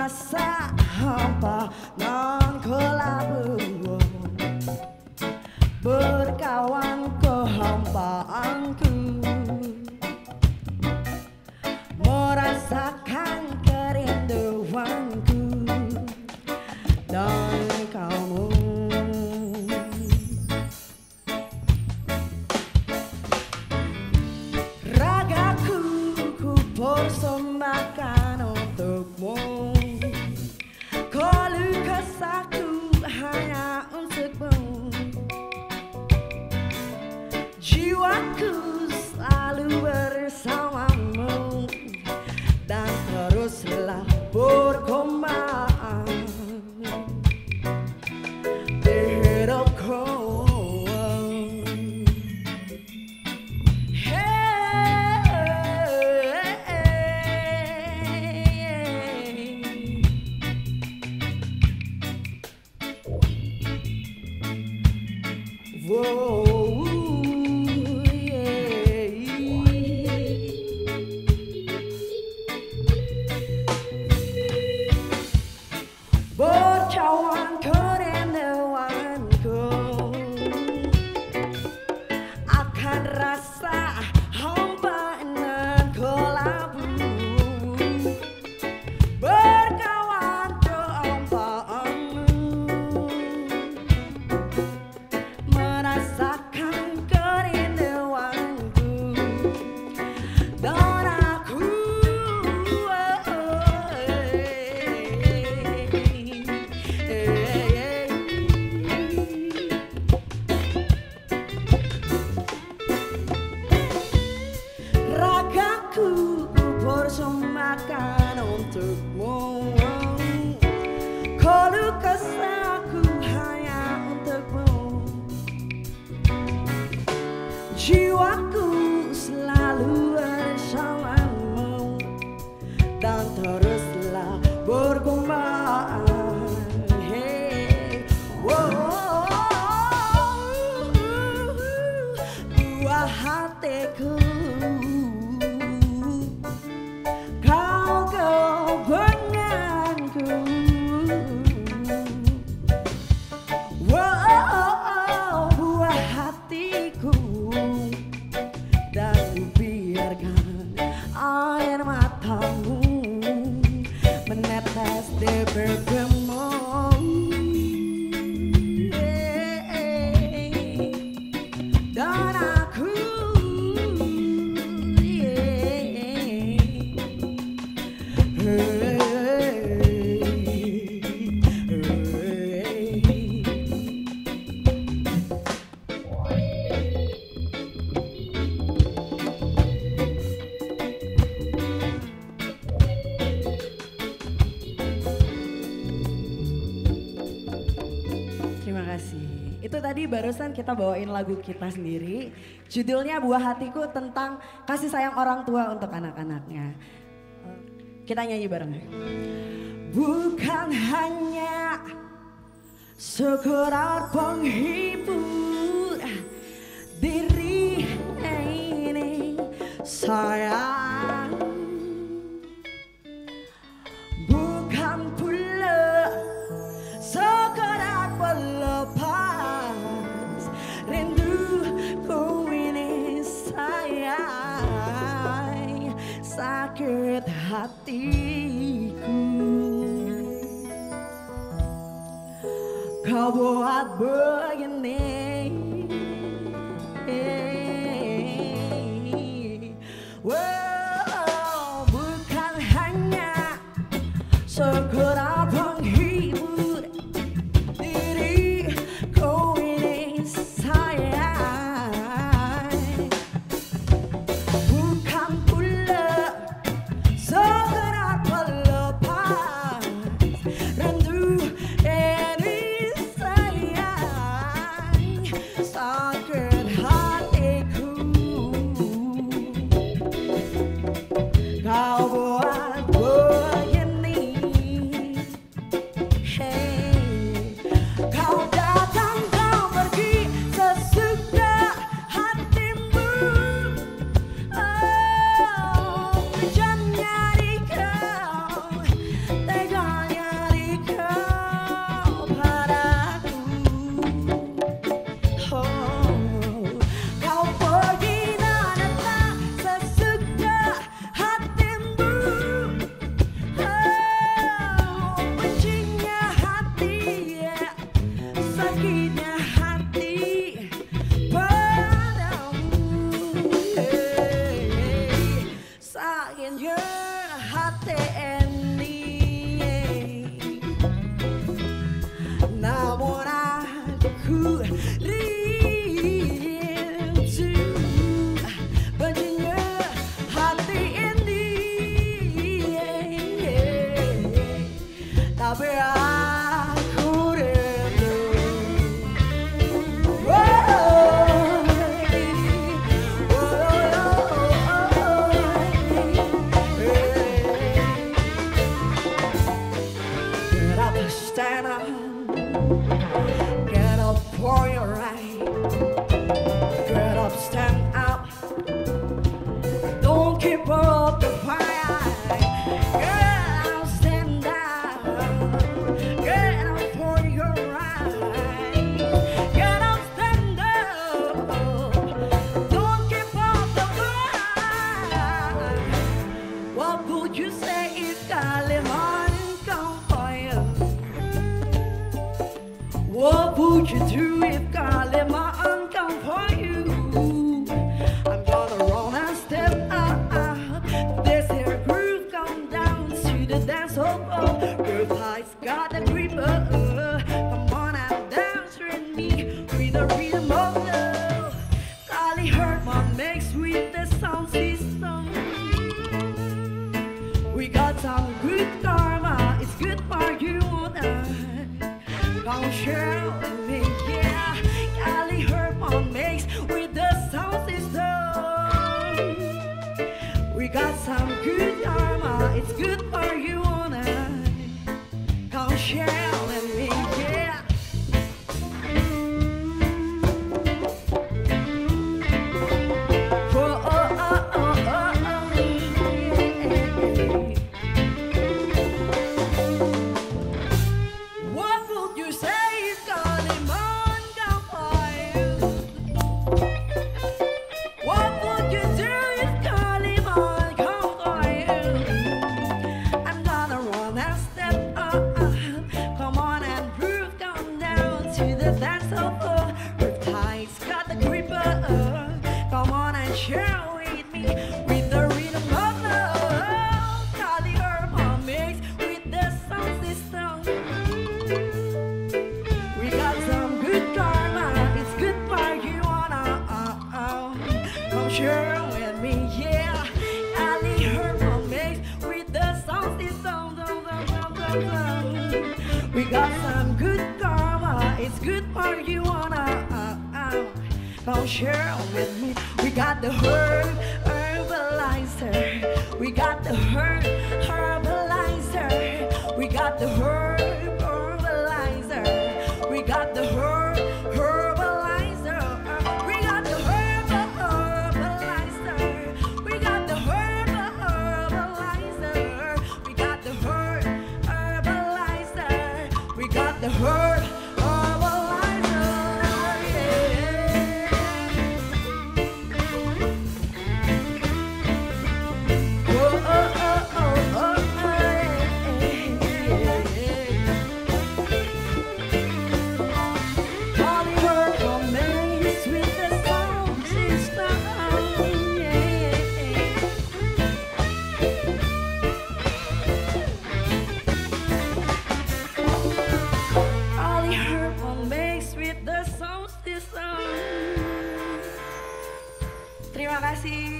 merasa hampa nan kelabu berkawan kehampaanku, merasakan kerinduanku dan kamu. Ragaku ku persembahkan untukmu, keluh kesahku hanya untukmu. Jiwaku selalu bersamamu dan teruslah berkembang di hidupku. Bercawan kerinduanku akan rasa hampa nan kelabu, berkawan kehampaanmu, merasakan kerinduanku dan aku. Ragaku ku persembahkan untukmu, keluh kesahku hanya untukmu. Jiwaku selalu bersamamu dan teruslah berkembang. Hey, buah hatiku, kau kebenanganku. Buah hatiku, dan biarkan air matamu menetes di pipimu. Dan aku, terima kasih. Itu tadi barusan kita bawain lagu kita sendiri. Judulnya Buah Hatiku, tentang kasih sayang orang tua untuk anak-anaknya. Kita nyanyi bareng ya. Bukan hanya sekedar penghibur diri ini sayang, bukan pula sekedar pelepas rinduku ini sayang, sakit hatiku kau buat begini. Wow, bukan hanya sekedar penghibur diriku ini sayang, bukan pula sekedar pelepas rindu ini sayang, sakit hatiku kau buat begini. tapi aku rindu. Get up, stand up, get up for your right. Get up, stand up, don't keep up the fight. Get up, stand up, get up for your right. Get up, stand up, don't keep up the fight. What would you say if Kalimantan come for you? What would you do if Kalimantan come for you? I'm gonna run and step up. This here groove come down to the dance hall. Your thighs got a gripper. Come on and dance with me with the rhythm of love. Kali Herman makes with the sound system. We got some good karma, it's good for you and I. Come share with me, yeah. Kali Herman makes with the sound system. We got some good karma, it's good for you and I. Come share with me, yeah. What would you say if Kalimantan come for you? What would you do if Kalimantan come for you? I'm gonna run and step up. Come on and groove, come down to the dance floor. Her thighs got the gripper. Come on and share with me with the rhythm of love. Kali Herman makes with the sound system. We got some good karma, it's good for you and I. Come share with me, yeah. Kali Herman makes with the sound system. We got some good karma, it's good for you and I. Come share with me. We got the herb herbalizer. We got the herb herbalizer. We got the herb herbalizer. We got the herb herbalizer. We got the herb herbalizer. We got the herb herbalizer. We got the herb herbalizer. We got the herb herbalizer. Terima kasih.